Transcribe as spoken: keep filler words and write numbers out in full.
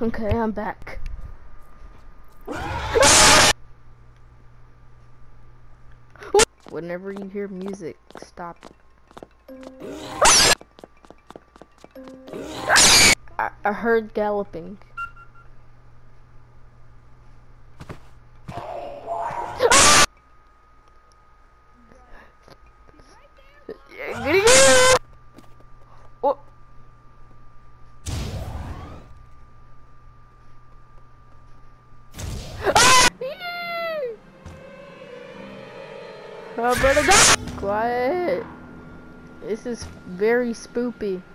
Okay, I'm back. Whenever you hear music, stop. I, I heard galloping. Oh. Oh, brother, go! Quiet. This is very spoopy.